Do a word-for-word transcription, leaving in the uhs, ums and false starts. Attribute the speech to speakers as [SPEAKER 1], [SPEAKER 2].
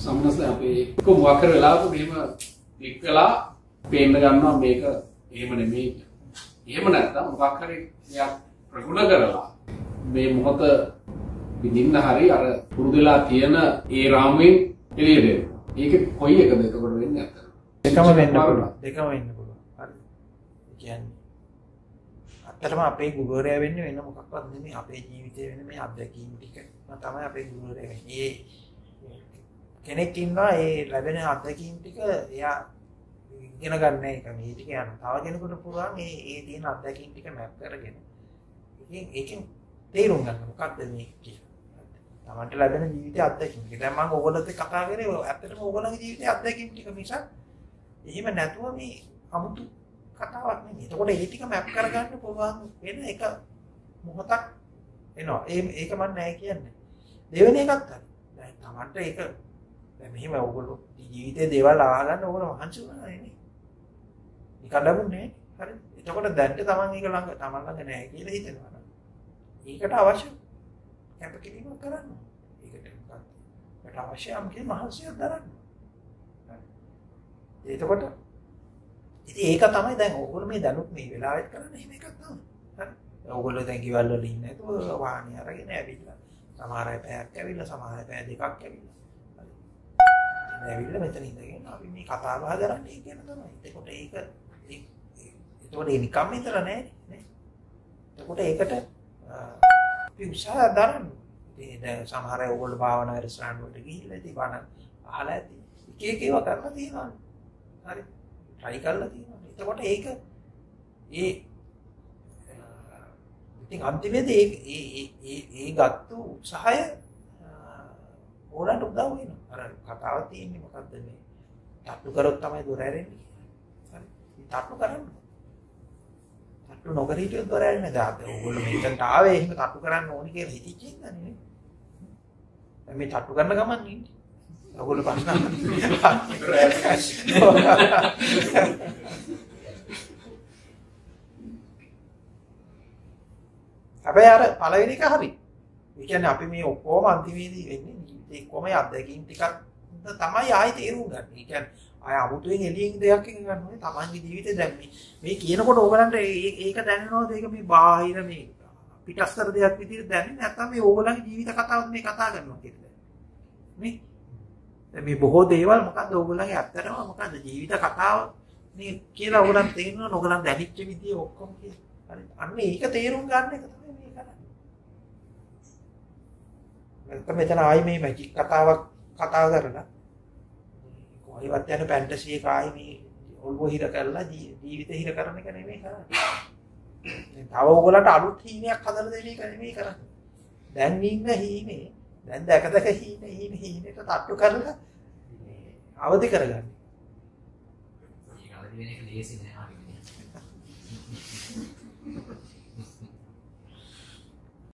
[SPEAKER 1] සම්මස්ත අපේ කො මොකක් කර වෙලාවක මෙහෙම ක්ලික් වෙලා පේන්න ගන්නවා මේක එහෙම නෙමෙයි. එහෙම නැත්නම් මොකක් හරි එයා ප්‍රගුණ කරලා මේ මොහොත විඳින්න හරි අර පුරුදුලා තියෙන ඒ රාමුවෙන් එළියට එනවා. ඒක කොයි එකද එතකොට වෙන්නේ නැත්තම්?
[SPEAKER 2] දෙකම වෙන්න පුළුවන්. දෙකම වෙන්න පුළුවන්. හරි. ඒ කියන්නේ අත්‍තරම අපේ ගුරුවරයා වෙන්නේ වෙන මොකක්වත් නෙමෙයි අපේ ජීවිතේ වෙන මේ අත්දැකීම් ටික තමයි අපේ ගුරුවරයා වෙන්නේ. ඒ කෙනෙක් ඉන්නවා ඒ ලැබෙන අත්දැකීම් ටික එයා ඉගෙන ගන්න එක මේ ටික යන. තව කෙනෙකුට පුළුවන් මේ ඒ තියෙන අත්දැකීම් ටික මැප් කරගෙන ඒකෙන් ඒකෙන් තේරුම් ගන්න මොකක්ද මේ කියන්නේ. තමන්ට ලැබෙන ජීවිතයේ අත්දැකීම්. දැන් මම ඕගොල්ලොත් එක්ක කතා කරේ ඇත්තටම ඕගොල්ලන්ගේ ජීවිතයේ අත්දැකීම් ටික මිසක් එහෙම නැතුව මේ 아무තු කතාවක් නෙමෙයි. එතකොට ඒ ටික මැප් කරගන්න පුළුවන් වෙන එක මොහොතක් එනවා. ඒ ඒක මම නෑ කියන්නේ. දෙවෙනි එකත් හරි. දැන් තමන්ට ඒක දැන් මෙහෙම ඕගොල්ලෝ ජීවිතේ දේවල් ආගන්න ඕගොල්ලෝ මහන්සි වුණා නේ. නිකන් ලැබුණේ හරි. එතකොට දැන්ට තමන් ඒක ළඟ තමන් ළඟ නෑ කියලා හිතෙනවා. ඒකට අවශ්‍ය කැපකිරීමක් කරන්න. ඒකට මොකක්ද? ඒකට අවශ්‍ය අම්කේ මහන්සියක් දරන්න. හරි. එතකොට ඉතින් ඒක තමයි දැන් ඕගොල්ලෝ මේ දැනුත් මේ වෙලාවෙත් කරන්නේ එහෙම එකක් තමයි. හරි. ඕගොල්ලෝ දැන් කිවල් වල ඉන්නේ නැතුව වාහනේ අරගෙන ඇවිල්ලා. සමහර අය පැයක් ඇවිල්ලා සමහර අය පැය දෙකක් ඇවිල්ලා. හරි. ඉතින් ඇවිල්ලා මෙතන ඉඳගෙන අපි මේ කතා බහ කරන්නේ කියන තමයි. එතකොට ඒක එතකොට ඒ නිකම්ම විතර නෑ නේ. එතකොට ඒකට අපි උත්සාහ දරන්න. ඉතින් දැන් සමහර අය ඕගොල්ලෝ භාවනා රෙස්ටුරන්ට් වලට ගිහිල්ලා ඉතින් බණ අහලා ඇති. එක එක ඒවා කරලා තියෙනවා. හරි. try කරලා තියෙනවා. එතකොට ඒක ඒ ඉතින් අන්තිමේදී ඒ ඒ ඒ ඒ ගත්තු උත්සාහය ඕනට උදව් වෙනවා. අර කතාව තියෙන්නේ මොකද්ද මේ? තට්ටු කරොත් තමයි දොර ඇරෙන්නේ. හරි. තට්ටු කරන්න. තට්ටු නොකර හිටියොත් දොර ඇරෙන්නේ නැහැ. ඕගොල්ලෝ මෙතනට ආවේ එහෙම තට්ටු කරන්න ඕනි කියලා හිතිච්ච ඉඳන්නේ නේ. දැන් මේ තට්ටු කරන ගමන් ඉන්නේ. ඔයගොල්ලෝ ප්‍රශ්න හැබැයි අර පළවෙනි එක හරි. ඒ කියන්නේ අපි මේ ඔක්කොම අන්තිමේදී වෙන්නේ ජීවිතේ කොහොමද අත්දැකීම් ටිකක් තමයි ආයි තේරුම් ගන්න. ඒ කියන්නේ ආය අමුතුවෙන් එළියෙන් දෙයක් එක ගන්න ඕනේ. තමන්ගේ ජීවිතේ දැන් මේ මේ කියනකොට ඕගලන්ට ඒක දැනෙනවද? ඒක මේ බාහිර මේ පිටස්තර දෙයක් විදිහට දැනෙන්නේ නැත්නම් මේ ඕගලන්ගේ ජීවිත කතාවත් මේ කතා කරනවා කියලා. නේ? මේ බොහෝ දේවල් මොකද්ද ඕගොල්ලන්ගේ ඇත්තටම මොකද්ද ජීවිත කතාව නේ කියලා ඕගොල්ලන් තේරෙනවා ඕගොල්ලන් දැනිච්ච විදිය ඔක්කොම කියලා. හරි. අන්න ඒක තේරුම් ගන්න එක තමයි මේ කරන්නේ. නැත්නම් මෙතන ආයි මේ මැජික් කතාවක් කතා කරලා කොහේවත් යන ෆැන්ටසි එක ආයි මේ ඔල්ව හිර කරලා ජීවිත හිර කරන එක නෙමෙයි කරන්නේ. දැන් තව ඕගොල්ලන්ට අලුත් හීනයක් හදලා දෙන එක නෙමෙයි කරන්නේ. දැන් ඉන්න හීනේ දැන් දැක දැක හීන හීන හීනට තට්ටු කරලා අවදි කරගන්න. ඒක අවදි වෙන එක ලේසි නෑ හරියට.